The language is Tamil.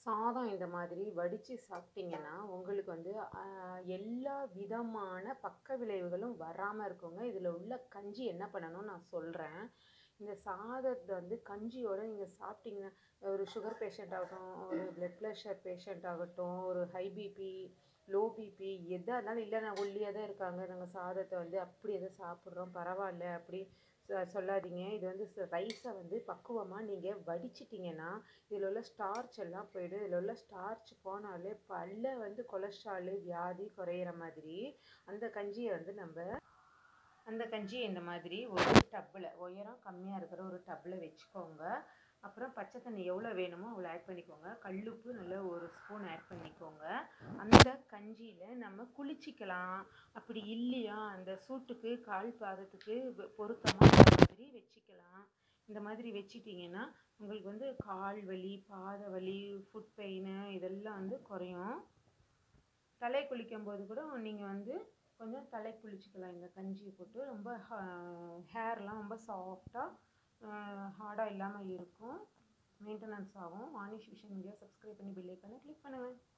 சாதம் இந்த மாதிரி வடித்து சாப்பிட்டிங்கன்னா உங்களுக்கு வந்து எல்லா விதமான பக்க விளைவுகளும் வராமல் இருக்குங்க. இதில் உள்ள கஞ்சி என்ன பண்ணணும்னு நான் சொல்கிறேன். இந்த சாதத்தை வந்து கஞ்சியோடு நீங்கள் சாப்பிட்டிங்கன்னா, ஒரு சுகர் பேஷண்ட் ஆகட்டும், ஒரு பிளட் ப்ரெஷர் பேஷண்ட் ஆகட்டும், ஒரு ஹை பிபி, லோ பிபி எதாக இருந்தாலும், இல்லை நான் ஒல்லியாக தான் இருக்காங்க, நாங்கள் சாதத்தை வந்து அப்படி எதை சாப்பிட்றோம் பரவாயில்ல அப்படி சொல்லாதீங்க. இது வந்து ரைஸை வந்து பக்குவமாக நீங்கள் வடிச்சிட்டிங்கன்னா இதில் உள்ள ஸ்டார்ச் எல்லாம் போய்டும். இதில் உள்ள ஸ்டார்ச் போனாலே பல்ல வந்து கொலஸ்ட்ராலு வியாதி குறையிற மாதிரி அந்த கஞ்சியை வந்து அந்த கஞ்சியை இந்த மாதிரி ஒரு டப்பில் உயரம் கம்மியாக இருக்கிற ஒரு டப்பில் வச்சுக்கோங்க. அப்புறம் பச்சை தண்ணி எவ்வளோ வேணுமோ அவ்வளோ ஆட் பண்ணிக்கோங்க. கல்லுப்பு நல்லா ஒரு ஸ்பூன் ஆட் பண்ணிக்கோங்க. அந்த கஞ்சியில் நம்ம குளிச்சிக்கலாம். அப்படி இல்லையா அந்த சூட்டுக்கு கால் பாதத்துக்கு பொருத்தமாக மாதிரி வச்சுக்கலாம். இந்த மாதிரி வச்சிட்டிங்கன்னா உங்களுக்கு வந்து கால் வலி, பாத வலி, ஃபுட் பெயின் இதெல்லாம் வந்து குறையும். தலை குளிக்கும் போது கூட நீங்கள் வந்து கொஞ்சம் தலை குளிச்சுக்கலாம். இந்த கஞ்சியை போட்டு ரொம்ப ஹேர்லாம் ரொம்ப சாஃப்டாக ஹார்டாக இல்லாமல் இருக்கும். மெயின்டெனன்ஸ் ஆகும். வாணிஷ் விஷன் மீடியா சப்ஸ்கிரைப் பண்ணி பெல் ஐக்கானை கிளிக் பண்ணுங்கள்.